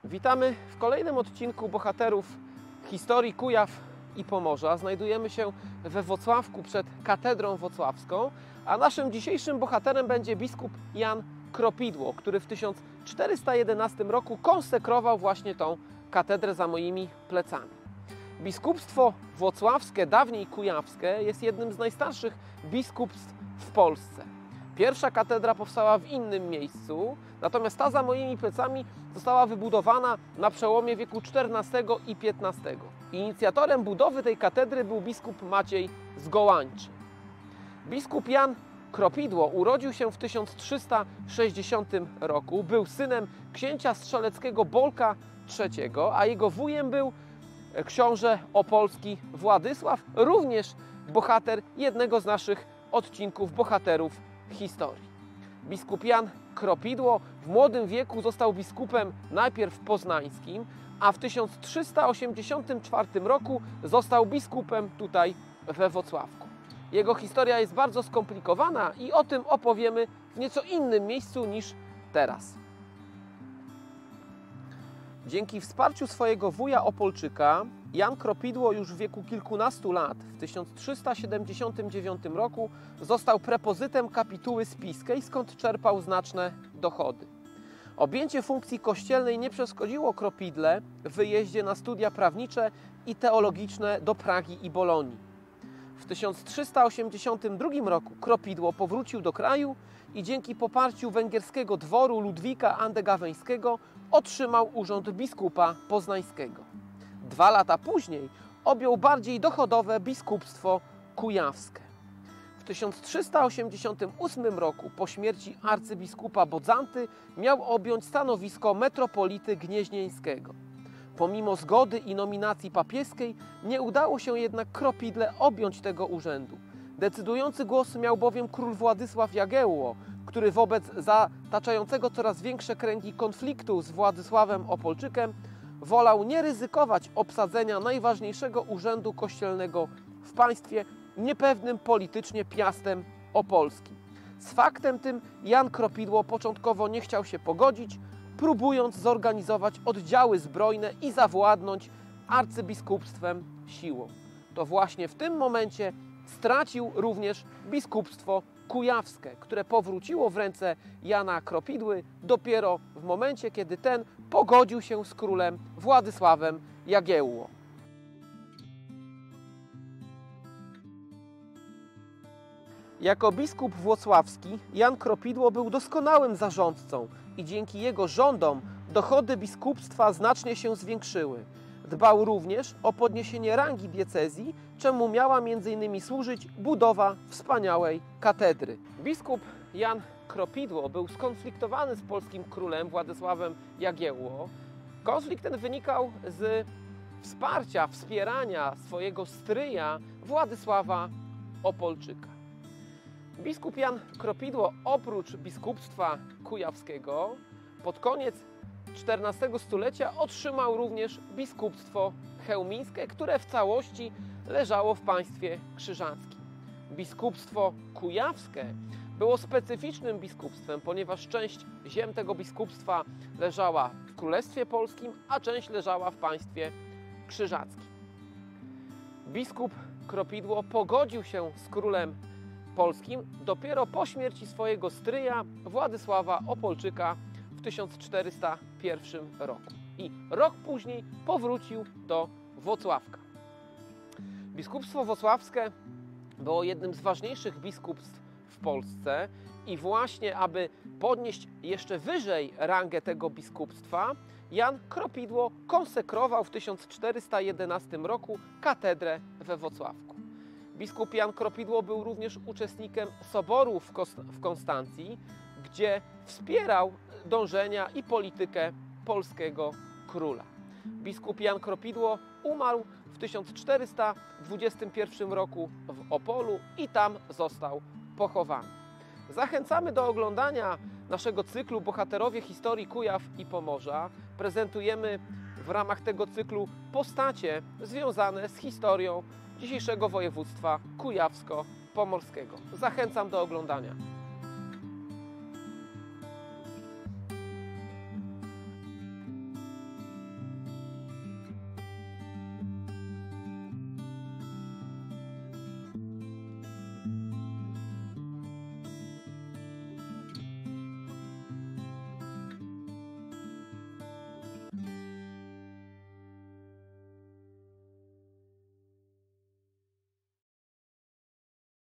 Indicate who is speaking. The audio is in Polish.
Speaker 1: Witamy w kolejnym odcinku bohaterów historii Kujaw i Pomorza. Znajdujemy się we Włocławku przed katedrą włocławską, a naszym dzisiejszym bohaterem będzie biskup Jan Kropidło, który w 1411 roku konsekrował właśnie tą katedrę za moimi plecami. Biskupstwo włocławskie, dawniej kujawskie, jest jednym z najstarszych biskupstw w Polsce. Pierwsza katedra powstała w innym miejscu, natomiast ta za moimi plecami została wybudowana na przełomie wieku XIV i XV. Inicjatorem budowy tej katedry był biskup Maciej z Gołańczy. Biskup Jan Kropidło urodził się w 1360 roku, był synem księcia strzeleckiego Bolka III, a jego wujem był książę opolski Władysław, również bohater jednego z naszych odcinków bohaterów historii. Biskup Jan Kropidło w młodym wieku został biskupem najpierw poznańskim, a w 1384 roku został biskupem tutaj we Włocławku. Jego historia jest bardzo skomplikowana i o tym opowiemy w nieco innym miejscu niż teraz. Dzięki wsparciu swojego wuja Opolczyka Jan Kropidło już w wieku kilkunastu lat, w 1379 roku, został prepozytem kapituły spiskiej, skąd czerpał znaczne dochody. Objęcie funkcji kościelnej nie przeszkodziło Kropidle w wyjeździe na studia prawnicze i teologiczne do Pragi i Bolonii. W 1382 roku Kropidło powrócił do kraju i dzięki poparciu węgierskiego dworu Ludwika Andegaweńskiego otrzymał urząd biskupa poznańskiego. 2 lata później objął bardziej dochodowe biskupstwo kujawskie. W 1388 roku po śmierci arcybiskupa Bodzanty miał objąć stanowisko metropolity gnieźnieńskiego. Pomimo zgody i nominacji papieskiej nie udało się jednak Kropidle objąć tego urzędu. Decydujący głos miał bowiem król Władysław Jagiełło, który wobec zataczającego coraz większe kręgi konfliktu z Władysławem Opolczykiem wolał nie ryzykować obsadzenia najważniejszego urzędu kościelnego w państwie niepewnym politycznie Piastem Opolskim. Z faktem tym Jan Kropidło początkowo nie chciał się pogodzić, próbując zorganizować oddziały zbrojne i zawładnąć arcybiskupstwem siłą. To właśnie w tym momencie stracił również biskupstwo kujawskie, które powróciło w ręce Jana Kropidły dopiero w momencie, kiedy ten pogodził się z królem Władysławem Jagiełło. Jako biskup włocławski Jan Kropidło był doskonałym zarządcą i dzięki jego rządom dochody biskupstwa znacznie się zwiększyły. Dbał również o podniesienie rangi diecezji, czemu miała m.in. służyć budowa wspaniałej katedry. Biskup Jan Kropidło był skonfliktowany z polskim królem Władysławem Jagiełło. Konflikt ten wynikał z wspierania swojego stryja Władysława Opolczyka. Biskup Jan Kropidło oprócz biskupstwa kujawskiego pod koniec XIV stulecia otrzymał również biskupstwo chełmińskie, które w całości leżało w państwie krzyżackim. Biskupstwo kujawskie było specyficznym biskupstwem, ponieważ część ziem tego biskupstwa leżała w Królestwie Polskim, a część leżała w państwie krzyżackim. Biskup Kropidło pogodził się z królem polskim dopiero po śmierci swojego stryja Władysława Opolczyka w 1401 roku i rok później powrócił do Włocławka. Biskupstwo włocławskie było jednym z ważniejszych biskupstw w Polsce i właśnie aby podnieść jeszcze wyżej rangę tego biskupstwa, Jan Kropidło konsekrował w 1411 roku katedrę we Włocławku. Biskup Jan Kropidło był również uczestnikiem soboru w Konstancji, gdzie wspierał dążenia i politykę polskiego króla. Biskup Jan Kropidło umarł w 1421 roku w Opolu i tam został pochowany. Zachęcamy do oglądania naszego cyklu Bohaterowie historii Kujaw i Pomorza. Prezentujemy w ramach tego cyklu postacie związane z historią dzisiejszego województwa kujawsko-pomorskiego. Zachęcam do oglądania.